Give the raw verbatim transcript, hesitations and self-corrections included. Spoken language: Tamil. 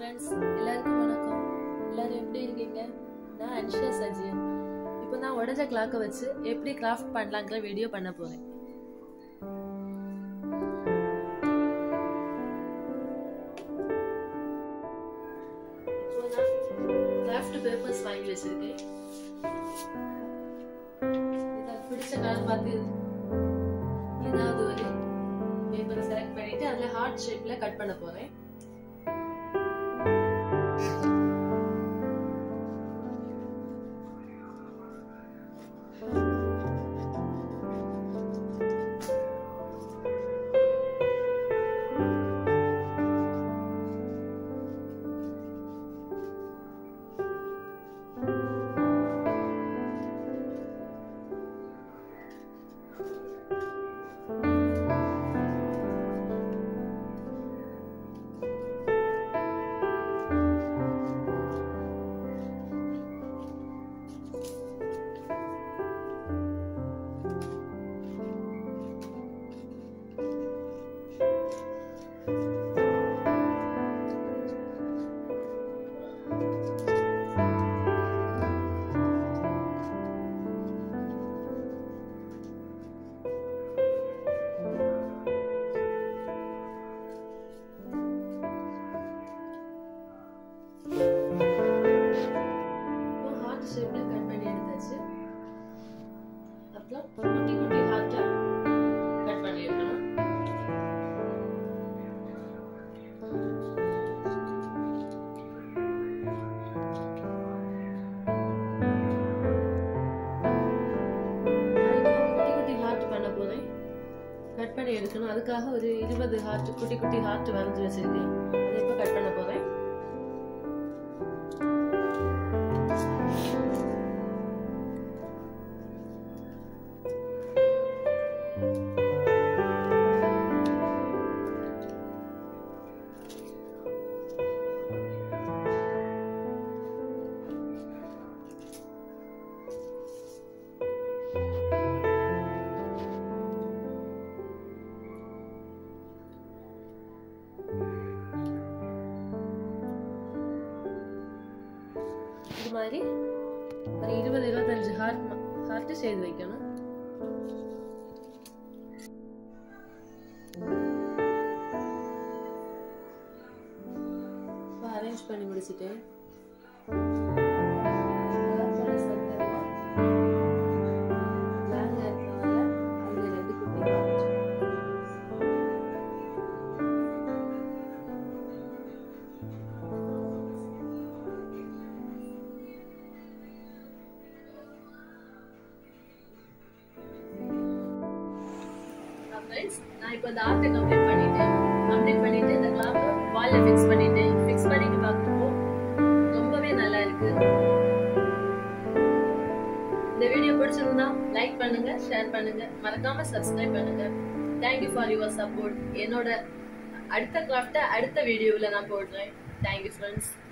friends, எல்லாருக்கும் வணக்கம். எல்லாரும் எப்படி இருக்கீங்க? நான் அன்ஷா சஜியன். இப்போ நான் உடைஞ்ச கிளாக்க வச்சு எப்படி கிராஃப்ட் பண்ணலாம்ங்கற வீடியோ பண்ண போறேன். இப்போ நான் கிராஃப்ட் பேப்பர்ஸ் வாங்கி வச்சிருக்கேன். இத பிடிச்ச கலர் பார்த்து ஏதாவது ஒரு பேப்பரை செலக்ட் பண்ணிட்டு அதுல ஹார்ட் ஷேப்ல கட் பண்ண போறேன். குட்டி குட்டி ஹார்ட்டா கட் பண்ணி எடுக்கணும். குட்டி குட்டி ஹார்ட் பண்ண போறேன். கட் பண்ணி எடுக்கணும். அதுக்காக ஒரு இருபது ஹார்ட் குட்டி குட்டி ஹார்ட் வரைஞ்சு வச்சிருக்கேன். அதை இப்போ கட் பண்ண போறேன். இது மாதிரி ஒரு இருபது இருபத்தஞ்சு ஹார்ட் ஹார்ட் செய்து வைக்கணும். அரேஞ்ச் பண்ணி முடிச்சிட்டேன். Friends, நான் இப்போ இந்த ஆர்ட் கம்ப்ளீட் பண்ணிட்டேன். கம்ப்ளீட் பண்ணிட்டு இந்த கிளாப் வால்ல ஃபிக்ஸ் பண்ணிட்டேன். ஃபிக்ஸ் பண்ணிட்டு பார்க்குறப்போ ரொம்பவே நல்லா இருக்கு. இந்த வீடியோ பிடிச்சிருந்தா லைக் பண்ணுங்க, ஷேர் பண்ணுங்க, மறக்காம சப்ஸ்கிரைப் பண்ணுங்க. Thank you for your support. என்னோட அடுத்த கிராஃப்ட் அடுத்த வீடியோல நான் போடுறேன். Thank you friends.